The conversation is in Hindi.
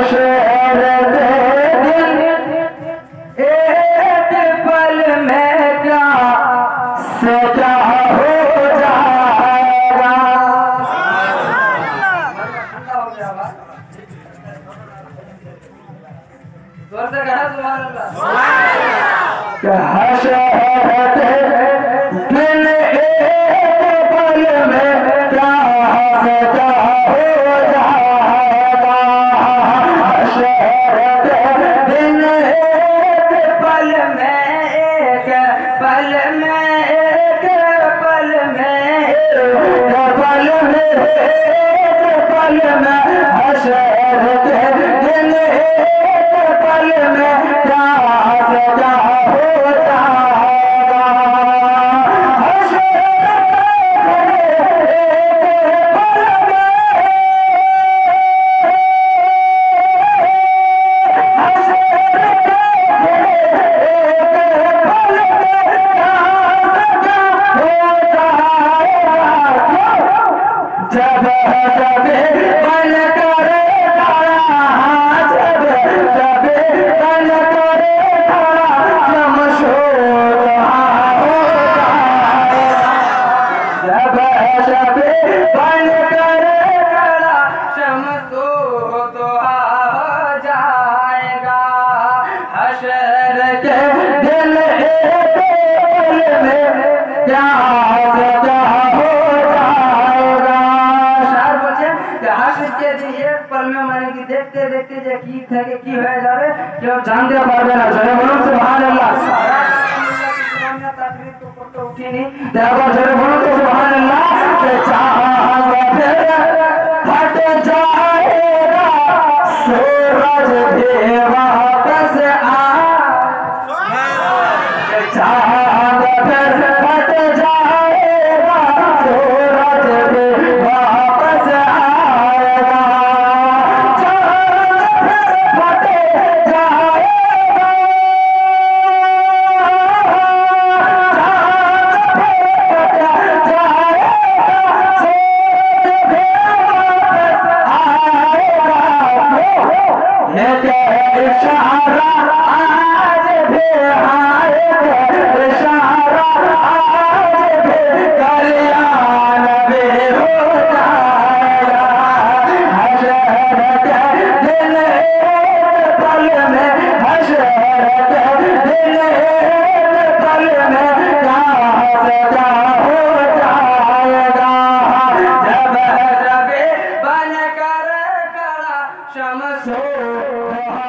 हशर दे दिन एक पल में क्या सजा हो जाएगा। जोर से कहा सुभान अल्लाह। हशर दे दिन एक पल में क्या सजा हो जाएगा। हशर दे दिन एक पल में एक पल में एक पल में एक पल में एक पल में हशर दे दिन एक पल में क्या सजा हो जाएगा। हशर जब जब बन करे खड़ा, जब जब बन करे खड़ा शमशोर हो जाएगा। जब जब बन करे खड़ा शमशोर हो जाएगा। हशर के दिन एक पल में क्या सजा हो जाएगा। शायर बोलছে যে হাসিকে दिन एक पल में माने कि देखते देखते যে কি থেকে কি হয়ে যাবে কেউ জানতে পারবে না। জোরে বলুন সুবহানাল্লাহ। তাকবীর তো করতে উঠিনি, দেখো জোরে বলুন সুবহানাল্লাহ। যে चांद फिर फट जाएगा, सूरज भी वापस आएगा। चांद फिर फट जाएगा, सूरज भी वापस आएगा। चांद फिर फट जाएगा, चांद फिर फट जाएगा, सूरज भी वापस आएगा। ये इशारा आज भी आएगा, इशारा आज भी कल्याण भी हो जाएगा। हशर के दिन एक पल में, हशर के दिन एक पल में क्या सजा हो जाएगा। जब जब बन कर खड़ा शमशोर